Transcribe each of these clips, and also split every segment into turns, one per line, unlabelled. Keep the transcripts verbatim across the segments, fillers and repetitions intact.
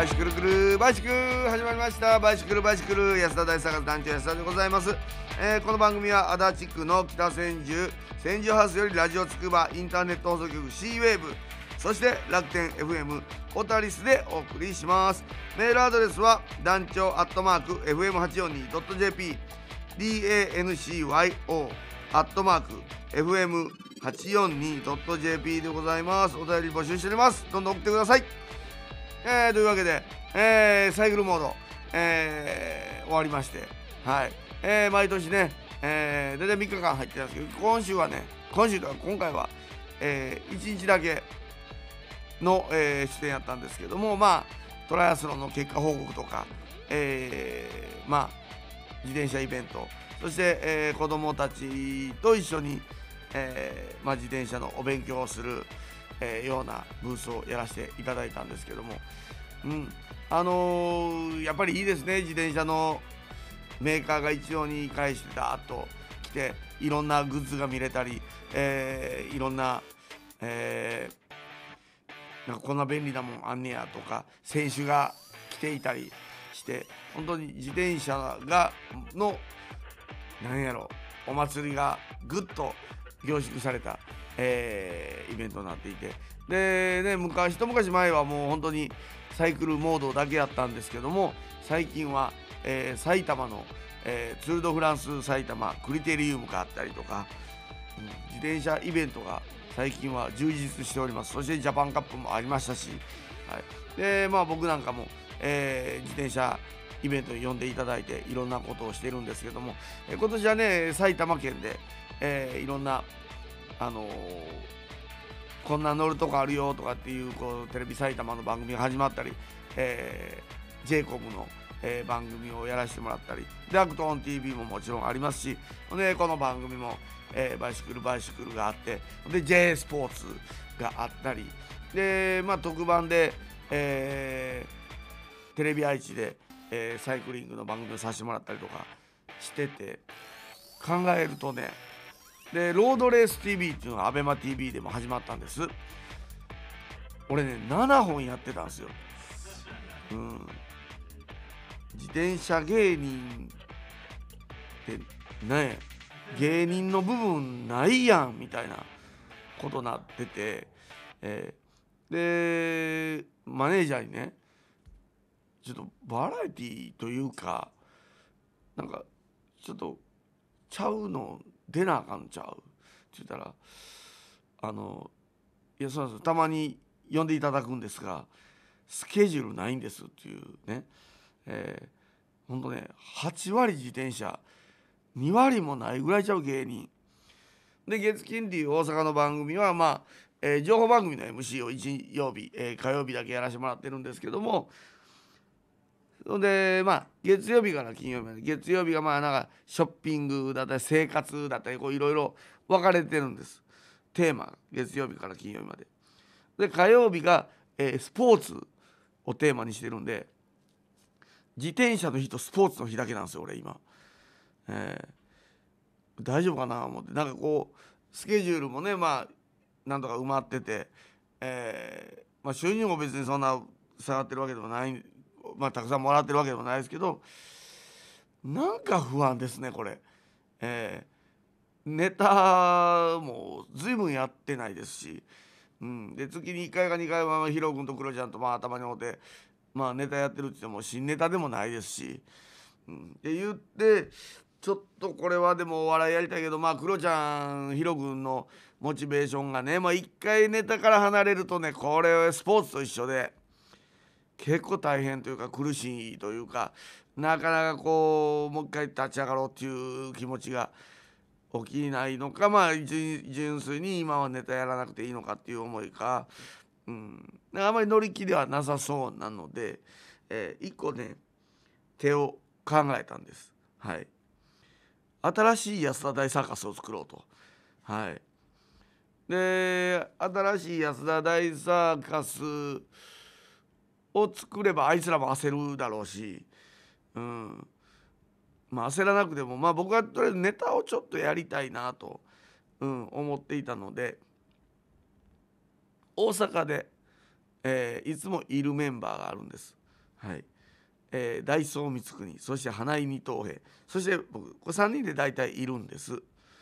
イシクルクルバイシクル始まりました。バイシクルバイシクル安田大サーカス団長安田でございます。えー、この番組は足立区の北千住千住ハウスよりラジオつくばインターネット放送局 シーウェーブ、そして楽天 エフエム ポタリスでお送りします。メールアドレスは団長アットマーク エフエムはちよんにドットジェーピー ダンコ アットマーク エフエムはちよんにドットジェーピー でございます。お便り募集しております。どんどん送ってください。えー、というわけで、えー、サイクルモード、えー、終わりまして、はい、えー、毎年ね、えー、大体みっかかん入ってたんですけど、今週はね、今週とか今回は、えー、いちにちだけの、えー、出演やったんですけども、まあトライアスロンの結果報告とか、えー、まあ自転車イベント、そして、えー、子どもたちと一緒に、えーまあ、自転車のお勉強をする、えー、ようなブースをやらせていただいたんですけども、うん、あのー、やっぱりいいですね。自転車のメーカーが一様に返してダーッと来て、いろんなグッズが見れたり、えー、いろんな、えー、なんかこんな便利なもんあんねやとか、選手が来ていたりして、本当に自転車がのなんやろお祭りがぐっと凝縮された、えー、イベントになっていて、でね、昔一昔前はもう本当にサイクルモードだけやったんですけども、最近は、えー、埼玉の、えー、ツール・ド・フランス埼玉クリテリウムがあったりとか、うん、自転車イベントが最近は充実しております。そしてジャパンカップもありましたし、はい、でまあ僕なんかも、えー、自転車イベントに呼んでいただいていろんなことをしてるんですけども、えー、今年はね埼玉県で、えー、いろんなあのー、こんな乗るとこあるよとかっていう、こうテレビ埼玉の番組が始まったり、えー、ジェイコブの、えー、番組をやらせてもらったりで、アクトオン ティーブイ ももちろんありますし、でこの番組も、えー、バイシクルバイシクルがあって、で J スポーツがあったりで、まあ、特番で、えー、テレビ愛知で、えー、サイクリングの番組をさせてもらったりとかしてて、考えるとね、でロードレース ティーブイ っていうのが アベマ ティーブイ でも始まったんです。俺ねななほんやってたんですよ。うん、自転車芸人ってね、芸人の部分ないやんみたいなことなってて、えー、でマネージャーにね、ちょっとバラエティというかなんかちょっとちゃうの出なあかんちゃうって言ったら、あのいやそうなんです、たまに呼んでいただくんですがスケジュールないんですっていうね、えー、ほんとねはちわり自転車にわりもないぐらいちゃう芸人で、月金っていう大阪の番組はまあ、えー、情報番組の エムシー を日曜日、えー、火曜日だけやらせてもらってるんですけども、でまあ月曜日から金曜日まで、月曜日がまあなんかショッピングだったり生活だったりこういろいろ分かれてるんです、テーマ。月曜日から金曜日までで、火曜日が、えー、スポーツをテーマにしてるんで、自転車の日とスポーツの日だけなんですよ俺今、えー、大丈夫かなと思って、なんかこうスケジュールもねまあなんとか埋まってて、えーまあ、収入も別にそんな下がってるわけでもない、まあたくさんもらってるわけでもないですけど、なんか不安ですねこれ、えー、ネタも随分やってないですし、うん、で月にいっかいかにかいはヒロ君とクロちゃんとまあ頭におって、まあネタやってるって言っても新ネタでもないですし、うん、って言ってちょっとこれはでもお笑いやりたいけど、まあクロちゃんヒロ君のモチベーションがね、まあ一回ネタから離れるとね、これスポーツと一緒で結構大変というか苦しいというか、なかなかこうもう一回立ち上がろうっていう気持ちが起きないのか、まあ純粋に今はネタやらなくていいのかっていう思いか、うん、あまり乗り気ではなさそうなので、えー、一個ね手を考えたんです。はい、新しい安田大サーカスを作ろうと。はい、で新しい安田大サーカスを作ればあいつらも焦るだろうし、うん、まあ焦らなくても、まあ僕はとりあえずネタをちょっとやりたいなと、うん、思っていたので、大阪で、えー、いつもいるメンバーがあるんです。 はい、えー、ダイソー光国、そして花井二等兵、そして僕、これさんにんで大体いるんです。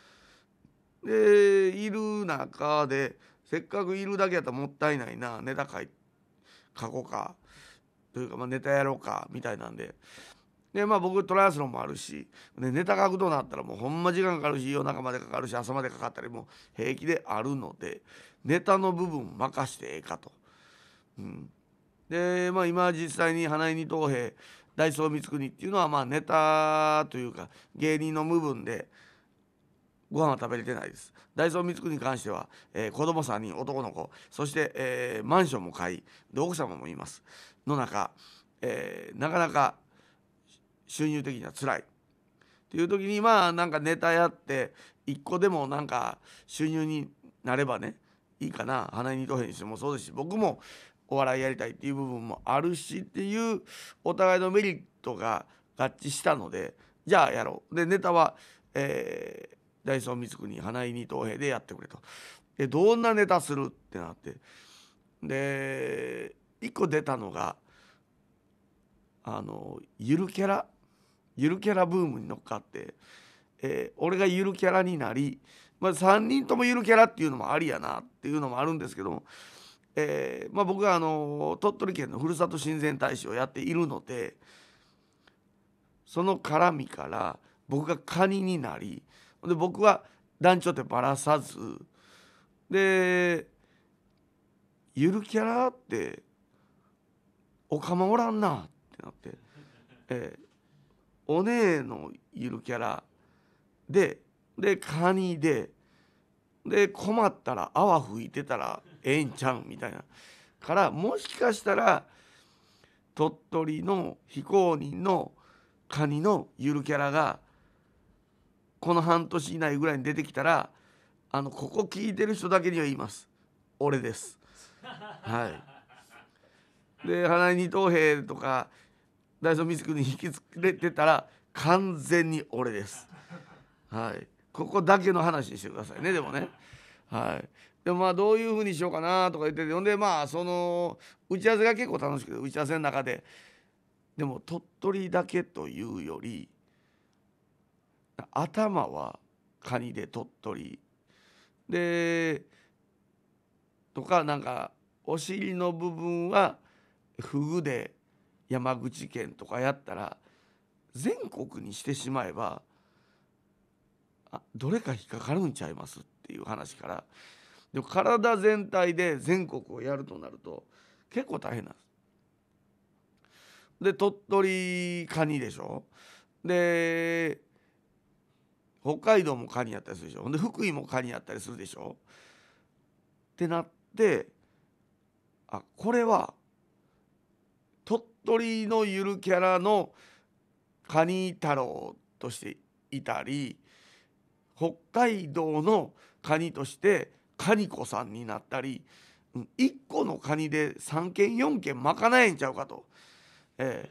でいる中でせっかくいるだけやったらもったいないな、ネタ書い書こうかというか、まあ、ネタやろうかみたいなんで、でまあ僕トライアスロンもあるし、でネタ書くとなったらもうほんま時間かかるし、夜中までかかるし、朝までかかったりも平気であるので、ネタの部分任してええかと。うん、でまあ今実際に花井二等兵、ダイソー光国っていうのはまあネタというか芸人の部分でご飯は食べれてないです。ダイソー光国に関しては、えー、子供さんにん、男の子、そして、えーマンションも買いで奥様もいますの中、えーなかなか収入的には辛いっていう時に、まあなんかネタやっていっこでもなんか収入になればね、いいかな。花井二等兵にしてもそうですし、僕もお笑いやりたいっていう部分もあるしっていうお互いのメリットが合致したので、じゃあやろう。でネタは、えーダイソー光国、花井二等兵でやってくれと。でどんなネタするってなって、でいっこ出たのがあのゆるキャラゆるキャラブームに乗っかって、えー俺がゆるキャラになり、まあ、さんにんともゆるキャラっていうのもありやなっていうのもあるんですけども、えーまあ、僕はあの鳥取県のふるさと親善大使をやっているので、その絡みから僕がカニになり、で僕は団長ってばらさずで、ゆるキャラっておかまおらんなってなって、えーお姉のゆるキャラで、でカニで、で困ったら泡吹いてたらええんちゃうんみたいなから、もしかしたら鳥取の非公認のカニのゆるキャラがこの半年以内ぐらいに出てきたら、あのここ聞いてる人だけには言います、俺です。はい。で花井二等兵とかダイソーミスクに引きつれてたら完全に俺です。はい。ここだけの話にしてくださいね、でもね。はい。でもまあどういう風にしようかなとか言ってて、ほんでまあその打ち合わせが結構楽しくて、打ち合わせの中ででも鳥取だけというより、頭はカニで鳥取でとか、なんかお尻の部分はフグで山口県とかやったら、全国にしてしまえばあどれか引っかかるんちゃいますっていう話から、でも体全体で全国をやるとなると結構大変なんです。で鳥取カニでしょ、で北海道もカニやったりするでしょ、ほんで福井もカニやったりするでしょってなって、あこれは鳥取のゆるキャラのカニ太郎としていたり、北海道のカニとしてカニ子さんになったり、いっこのカニでさんけんよんけん賄えんちゃうかと、え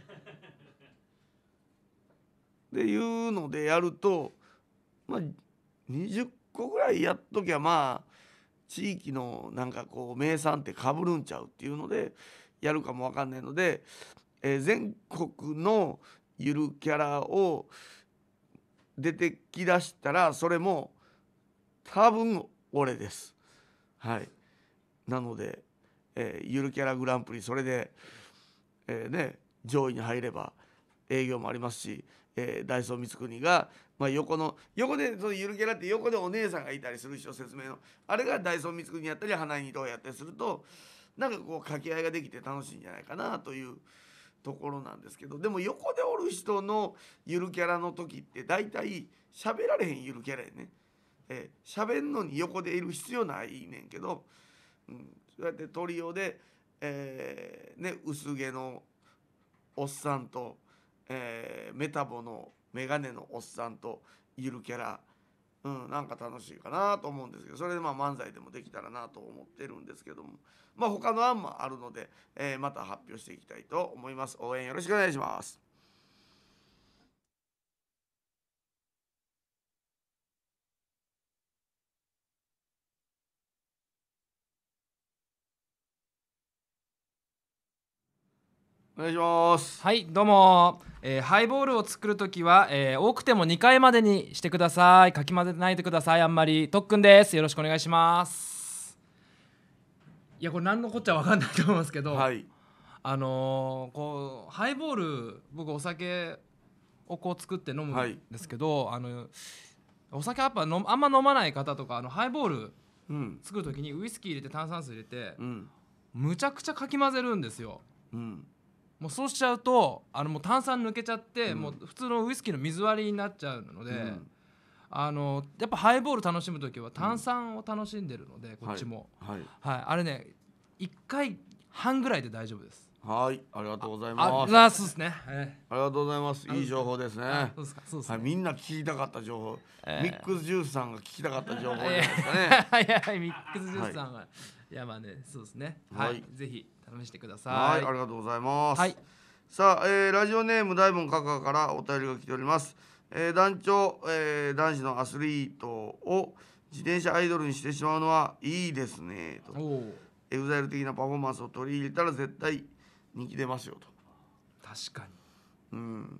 え、でいうのでやると、まあにじゅっこぐらいやっときゃまあ地域のなんかこう名産ってかぶるんちゃうっていうのでやるかもわかんないので、えー全国のゆるキャラを出てきだしたらそれも多分俺です。はい。なので、えーゆるキャラグランプリそれで、えーね、上位に入れば営業もありますし、えーダイソー光国が、まあ、横の横でそのゆるキャラって横でお姉さんがいたりする人、説明のあれがダイソー光国やったり花井二等やったりすると、なんかこう掛け合いができて楽しいんじゃないかなというところなんですけど、でも横でおる人のゆるキャラの時って大体喋られへんゆるキャラやね。えー、喋んのに横でいる必要ないねんけど、うん、そうやってトリオで、えーね、薄毛のおっさんと、えーメタボのメガネのおっさんとゆるキャラ、うん、なんか楽しいかなと思うんですけど、それでまあ漫才でもできたらなと思ってるんですけども、まあ他の案もあるので、えーまた発表していきたいと思います。応援よろしくお願いします。 お願いします。
はいどうも、えー、ハイボールを作るときは、えー、多くてもにかいまでにしてください。かき混ぜないでください。あんまり。特訓です。よろしくお願いします。いやこれ何のこっちゃ分かんないと思いますけど、
はい、
あのー、こうハイボール僕お酒をこう作って飲むんですけど、はい、あのお酒やっぱ飲あんま飲まない方とかあのハイボール作るときにウイスキー入れて炭酸水入れて、うん、むちゃくちゃかき混ぜるんですよ、うん、もうそうしちゃうとあのもう炭酸抜けちゃって、うん、もう普通のウイスキーの水割りになっちゃうので、うん、あのやっぱハイボール楽しむときは炭酸を楽しんでるので、うん、こっちも、はいはいはい、あれねいっかいはんぐらいで大丈夫です。
はい、ありがとうございます。
あ、あそうですね、え
ー。ありがとうございます。いい情報ですね。
そうですか、そうですね。
はい、みんな聞きたかった情報、えー、ミックスジュースさんが聞きたかった情報じゃないですかね。
はいはい、ミックスジュースさんは、はい、いやまあね、そうですね。はい、はい、ぜひ試してください。
はい、ありがとうございます。はい、さあ、えー、ラジオネーム大門カカからお便りが来ております。えー、団長、えー、男子のアスリートを自転車アイドルにしてしまうのはいいですねと。エグザイル的なパフォーマンスを取り入れたら絶対人気出ますよと。
確かに、
うん、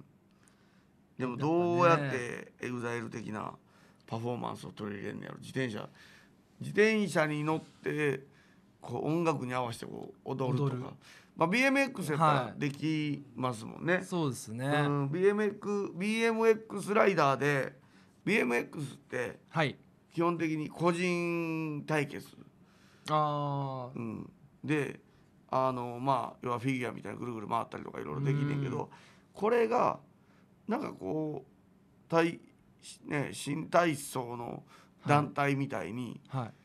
でもどうやってエグザイル的なパフォーマンスを取り入れるんやろ。自転車自転車に乗ってこう音楽に合わせてこう踊るとか、まあ、ビーエムエックス やったらできますもんね、はい、
そうですね、
うん、ビーエムエックス ビーエムエックス ライダーで ビーエムエックス って基本的に個人対決、あ、うん、であのまあ要はフィギュアみたいなぐるぐる回ったりとかいろいろできんねんけど、これがなんかこう体、ね、新体操の団体みたいに、はいはい、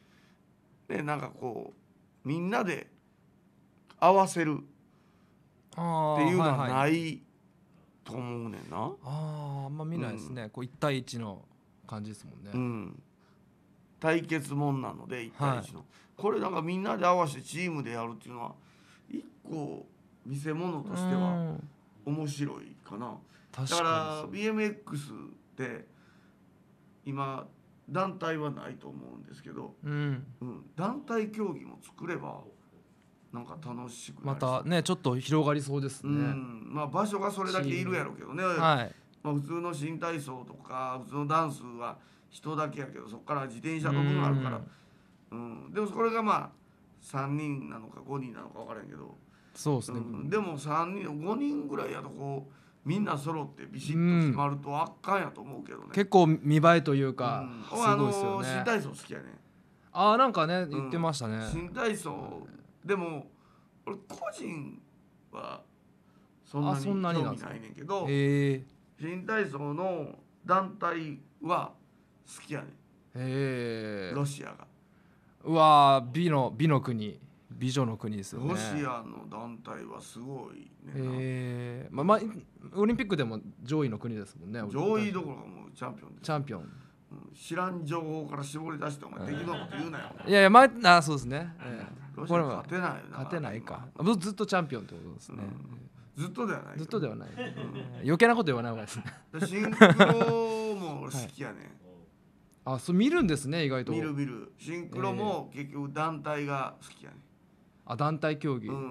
でなんかこうみんなで合わせるっていうのはないと思うねんな。あ、はいはい、
あ, あんま見ないですね、うん、こういち対いちの感じですもんね、
うん、対決もんなのでいち対いちの、はい、これなんかみんなで合わせてチームでやるっていうのは一個見せ物としては面白いかな。だから ビーエムエックス って今団体はないと思うんですけど、うんうん、団体競技も作ればなんか楽しくなりそう。
またねちょっと広がりそうですね、うん、
まあ場所がそれだけいるやろうけどね、はい、まあ、普通の新体操とか普通のダンスは人だけやけどそこから自転車の分があるから、うん、うん、でもこれがまあさんにんなのかごにんなのか分からんけど、
そうですね、
うん、でもさんにんごにんぐらいやとこうみんな揃ってビシッと決まるとあかんやと思うけどね、うん、
結構見栄えというか、うん、すごいですよね。
あの新体操好きやね。
ああなんかね言ってましたね、うん、
新体操でも俺個人はそんなに興味ないねんけど、新体操の団体は好きやねん。へー、ロシアが。
うわー、美の美の国、美女の国ですよね。
ロシアの団体はすごいね。
へー、まあまあオリンピックでも上位の国ですもんね。
上位どころかもうチャンピオンです。
チャンピオン。
うん、知らん情報から絞り出してお前適当なこと言うなよ。
いやいや、まあ、あ、そうですね、え
ー、ロシア勝てないよな。
勝てないか。ずっとチャンピオンってことですね、
うん、ずっとではない。
ずっとではない、うん、余計なこと言わない方がいいですね。
シンクロも好きやね、
はい、あ、そう見るんですね。意外と
見る見る。シンクロも結局団体が好きやね、
あ、団体競技、
うん、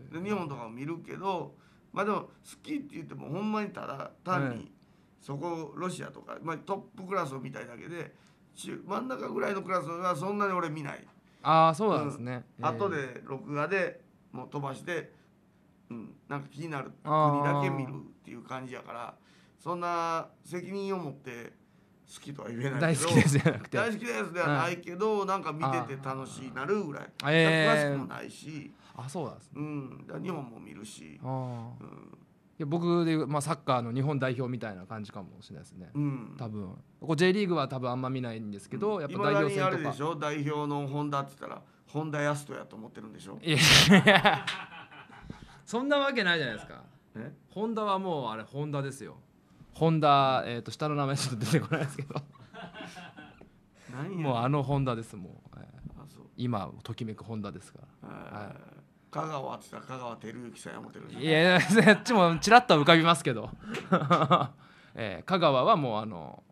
で日本とかも見るけど、まあでも好きって言ってもほんまにただ単にそこロシアとか、まあ、トップクラスを見たいだけで中真ん中ぐらいのクラスはそんなに俺見ない。
ああ、そうなんですね、
うん、後で録画でもう飛ばして、うん、なんか気になる国だけ見るっていう感じやから、そんな責任を持って好きとは言えないけど、
大好きですじゃなくて
大好きですではないけど、うん、なんか見てて楽しいなるぐらい、えー、詳しくもないし、
あ、そうなんですね、
うん、だ日本も見るし、あ、
うん、いや僕でいう、まあ、サッカーの日本代表みたいな感じかもしれないですね、うん、多分こう J リーグは多分あんま見ないんですけど、うん、やっぱ代表戦とか
今あれでしょ、代表の本田って言ったら本田康人やと思ってるんでしょ。い
やそんなわけないじゃないですか。え、本田はもうあれ本田ですよ。本田、えー、と下の名前ちょっと出てこないですけどもうあの本田ですもう、えー、あ、そう、今ときめく本田ですから、はい、
香川って言ったら香川照之さんや思ってるんでしょ。
いやいや、あっちもちらっと浮かびますけど、えー、香川はもうあの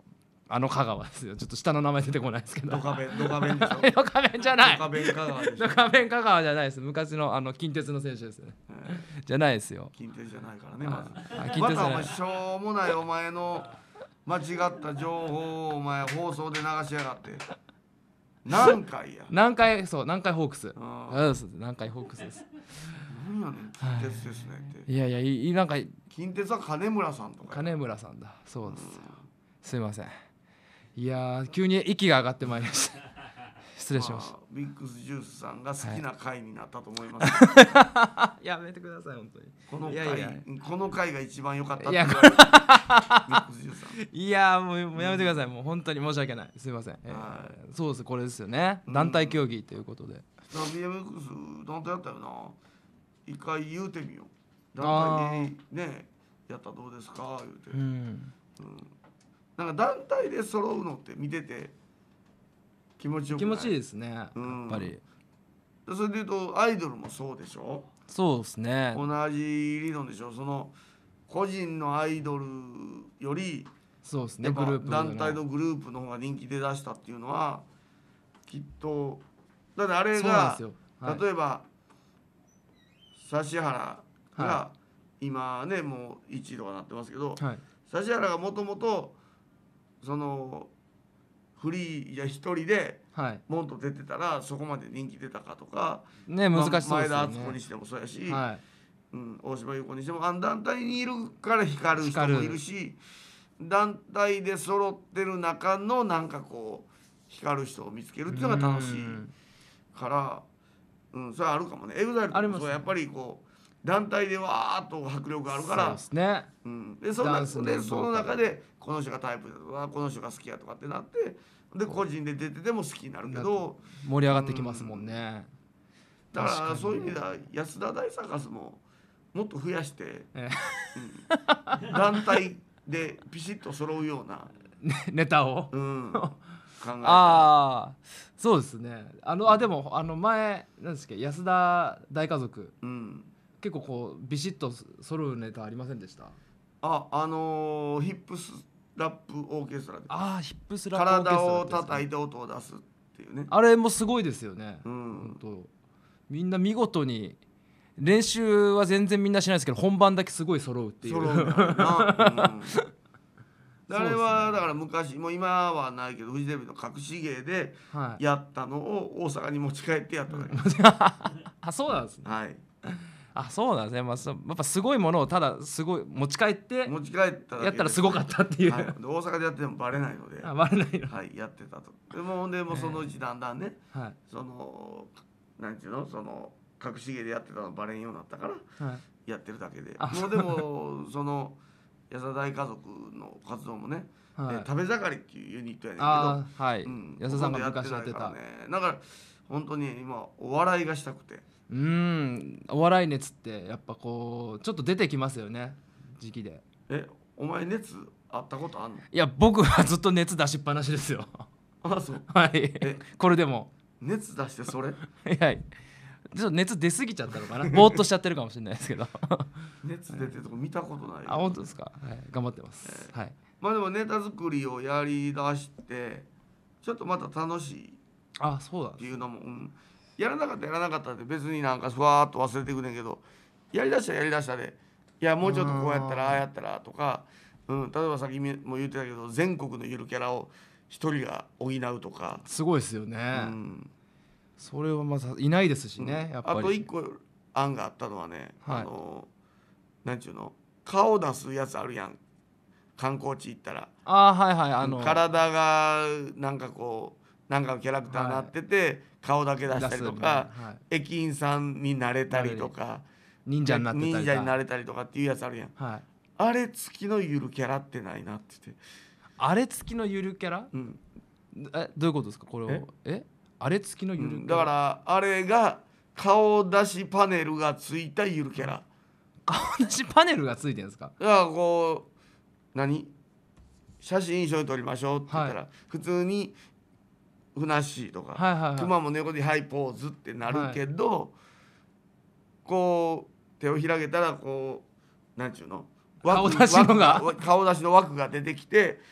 あの香川ですよ。ちょっと下の名前出てこないですけど。
ドカベンドカベンでしょ。
ドカベンじゃない。
ドカベン香川でしょ。
ドカベン香川じゃないです。昔のあの近鉄の選手ですよね。じゃないですよ。
近鉄じゃないからねまず。
近鉄じゃない。
またお前しょうもないお前の間違った情報をお前放送で流しやがって。何回や。
何回そう何回ホークス。
あ
そう何回ホークスです。
何やねん近鉄ですねって。
いやいやいいなんか
近鉄は金村さんとか。
金村さんだ。そうです。すいません。いや急に息が上がってまいりました。失礼しました、まあ、
ビックスジュースさんが好きな回になったと思います、
はい、やめてください本当に。
この回いやいやこの回が一番良かったって
いや
言われてビックスジュースさん
いやもうもうやめてください、もう本当に申し訳ない、すいません、えー、そうですこれですよね、団体競技ということで。
ビーエムエックス 団体やったよな、一回言うてみよう、団体でねやったらどうですか言うて、うんうん、なんか団体で揃うのって見てて気持ちよくない？
気持ちいいですね、やっぱり。
それでいうとアイドルもそうでしょ。
そうですね、
同じ理論でしょ。その個人のアイドルより
そうですね、
グループ団体のグループの方が人気出だしたっていうのはきっとだってあれが、はい、例えば指原が今ねもういちいとかなってますけど、はい、指原がもともとそのフリーや一人でモント出てたらそこまで人気出たかとか、
ね難しそうですよね。
前田敦子にしてもそうやし、はいうん、大島優子にしてもあの団体にいるから光る人もいるし、団体で揃ってる中のなんかこう光る人を見つけるっていうのが楽しいから、うん、それはあるかもね。エグザイルとかもそうやっぱりこう団体でわーっと迫力があるから、そうですね、うん、でその中でその中でこの人がタイプだとかこの人が好きやとかってなってで個人で出てても好きになるけど
盛り上がってきますもんね、
うん、だからそういう意味では安田大サーカスももっと増やして、ええうん、団体でピシッと揃うような
ネタを、
うん、考え
ああそうですね。あのあでもあの前なんですっけ安田大家族、うん、結構こうビシッと揃うネタありませんでした？
ああのー、ヒップスラップオーケストラで
ああヒップスラップオーケストラ
体を叩いて音を出すっていうね、
あれもすごいですよね、うん、本当みんな見事に練習は全然みんなしないですけど本番だけすごい揃うっていう揃うな、
うん、あれはだから昔もう今はないけどフジテレビの隠し芸でやったのを大阪に持ち帰ってやっただけ、
はい、あそうなんですね、
はい
あそうなんですね、まあ、やっぱすごいものをただすごい持ち帰って
持ち帰った
やったらすごかったっていう、はい、
で大阪でやっててもバレないので
あバレないの、
はい、やってたと。でもでもそのうちだんだんね、はい、そのなんていうのその隠し芸でやってたのバレんようになったからやってるだけで、はい、もうでもその安田大家族の活動もね、はい、食べ盛りっていうユニットやねんけど、
あはい、うん、安田さんが昔やってた、
ね、だから本当に今お笑いがしたくて。
うんお笑い熱ってやっぱこうちょっと出てきますよね時期で。
えお前熱あったことあんの？
いや僕はずっと熱出しっぱなしですよ
あそう
はいえこれでも
熱出してそれ
いやちょっと熱出過ぎちゃったのかなぼーっとしちゃってるかもしれないですけど
熱出てるとこ見たことないよ。
あ本当ですか、はい、頑張ってます、えー、はい、
まあでもネタ作りをやりだしてちょっとまた楽しい
あそうだ
っていうのも、うん、やらなかったやらなかったって別になんかふわーっと忘れていくねんけどやりだしたらやりだしたでいやもうちょっとこうやったらああやったらとか、うん、例えばさっきも言ってたけど全国のゆるキャラを一人が補うとか
すごいですよね、うん、それはまずいないですしね、うん、やっぱり
あと一個案があったのはね、はい、あのなんちゅうの顔出すやつあるやん観光地行ったら
あはいはいあの
体がなんかこうなんかのキャラクターになってて、はい、顔だけ出したりとか、はい、駅員さんになれたりとか
忍者になってたり
忍者になれたりとかっていうやつあるやん、はい、あれ付きのゆるキャラってないなって言って
あれ付きのゆるキャラ、うん、えどういうことですかこれをええあれ付きのゆるキャラ、うん、
だからあれが顔出しパネルがついたゆるキャラ
顔出しパネルがついてるんですか。
だからこう何写真一緒に撮りましょうって言ったら、はい、普通にふなっしーとか、はいはいはい、熊も猫でハイポーズってなるけど、はい、こう手を広げたらこうなんちゅうの
顔出しのが
顔出しの枠が出てきて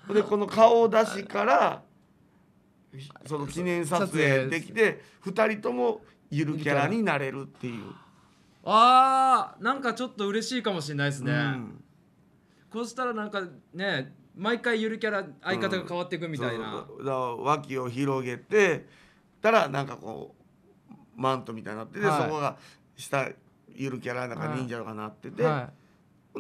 でこの顔出しからその記念撮影できてふたりともゆるキャラになれるっていう。
あーなんかちょっと嬉しいかもしれないですね、うん、こうしたらなんかね毎回ゆるキャラ相方が変わっていくみたいな、
うん、だ脇を広げてたらなんかこうマントみたいになってて、はい、そこが下ゆるキャラなんか忍者とかなってて、はい、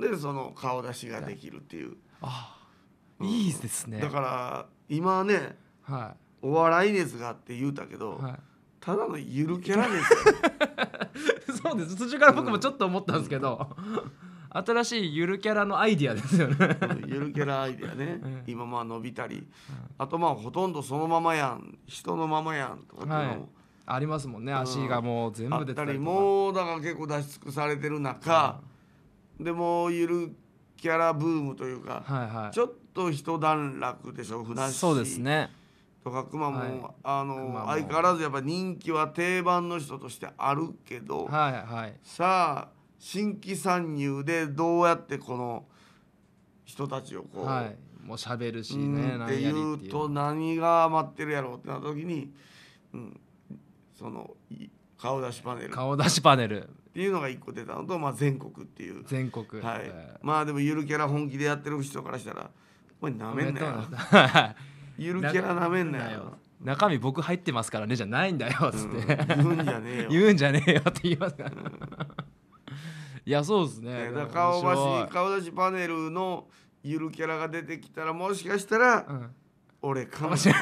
でその顔出しができるっていう。
あ、うん、いいですね。
だから今ね、はい、お笑い熱があって言うたけど、はい、ただのゆるキャラですよ
そうです。途中から僕もちょっと思ったんですけど、うん、新しいゆるキャラのアイディアですよね
ゆるキャラアイディアね、うん、今まあ伸びたり、うん、あとまあほとんどそのままやん人のままやんとかっていうのも、はい、
ありますもんね、うん、足がもう全部出てたりとかあったり、
もうだから結構出し尽くされてる中、うん、でもゆるキャラブームというか、はいはい、ちょっと一段落でしょ。ふなっしー
そうですね
とかくまモン、はい、あの相変わらずやっぱ人気は定番の人としてあるけど、はいはい、さあ新規参入でどうやってこの人たちをこう、はい、
もう喋るしね、
うん、っていうと何が待ってるやろうってなった時に、うん、その顔出しパネル
顔出しパネル
っていうのが一個出たのと、まあ、全国っていう
全国、
はい、えー、まあでもゆるキャラ本気でやってる人からしたらこれなめんなよゆるキャラなめんなよ
中身僕入ってますからねじゃないんだよっつって、
うん、言うんじゃねえよ
言うんじゃねえよって言いますから、うん、いやそうですね。
だ顔出し顔出しパネルのゆるキャラが出てきたらもしかしたら、うん、俺かもしれない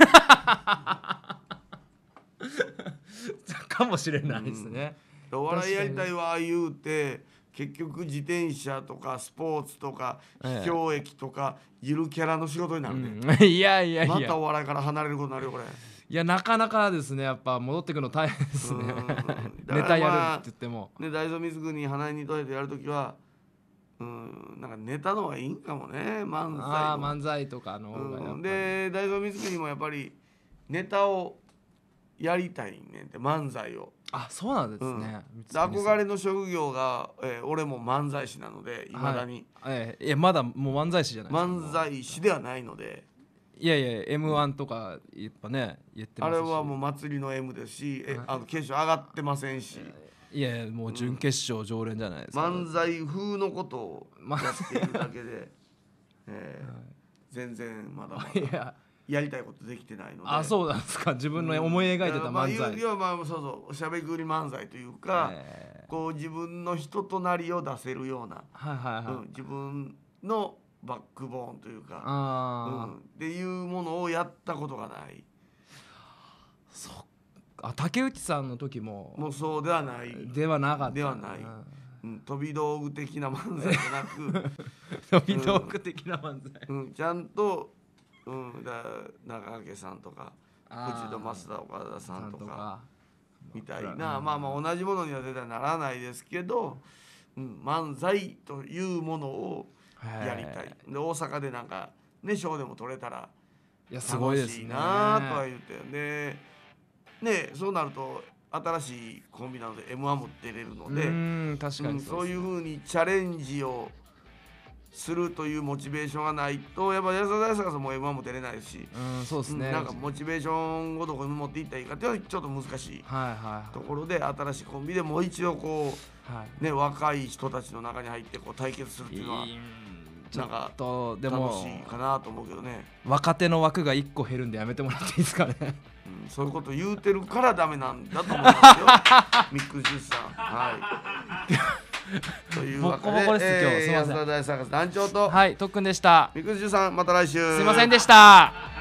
かもしれないですね、
うん、お笑いやりたいわ言うて結局自転車とかスポーツとか秘境駅とかゆるキャラの仕事になるね、
うん、いやいやいや
またお笑いから離れることになるよこれ。
いやなかなかですねやっぱ戻ってくるの大変ですねネタやるって言っても
ね大蔵光国花井にとえてやるときはうんなんかネタの方がいいんかもね漫才
あ漫才とかの方がやっぱり、
うん、で大蔵光国もやっぱりネタをやりたいねんって漫才を。
あそうなんですね、
うん、憧れの職業が、えー、俺も漫才師なのでいまだに、
はいえー、いやまだもう漫才師じゃないですか。
漫才師ではないので
いやいや エムワン とかやっぱね言ってますし
あれはもう祭りの M ですし、えあの決勝上がってませんし、
いやいやもう準決勝常連じゃないですか、
うん、漫才風のことをやっているだけで、えーはい、全然まだまだいややりたいことできてないので。
あそうなんですか。自分の思い描いてた漫才、
うん、いやまあそうそうしゃべくり漫才というか、えー、こう自分の人となりを出せるような、はいはいはいうん、自分のバックボーンというか、あ、うん、っていうものをやったことがない。
そあ竹内さんの時も
もうそうではない
ではなかった
ではない、うん、飛び道具的な漫才じゃなく
飛び道具的な漫才、
うんうん、ちゃんと、うん、だ中掛さんとか藤戸増田岡田さんとかみたいな、まあまあ同じものには絶対ならないですけど、うん、漫才というものをやりたい。で大阪でなんかね賞でも取れたら楽しいなとは言ってでねそうなると新しいコンビなので エムワン も出れるので、
うん確かに
そう、うん、そういう風にチャレンジをするというモチベーションがないとやっぱ安田大阪さんも エムワン も出れないし、
うんそうですね、
なんかモチベーションをどこに持っていったらいいかっていうのはちょっと難しいところで、新しいコンビでもう一度こう、はいね、若い人たちの中に入ってこう対決するっていうのはなんか楽しいかなと思うけどね。
若手の枠がいっこ減るんでやめてもらっていいですかね、
うん、そういうこと言うてるからダメなんだと思いますよミックスジュースさんはいというわけで、ボコボコです、えー、今日すいません安田大サーカス団長と
はい特訓でした。
ミックスジュースさんまた来週。
すいませんでした。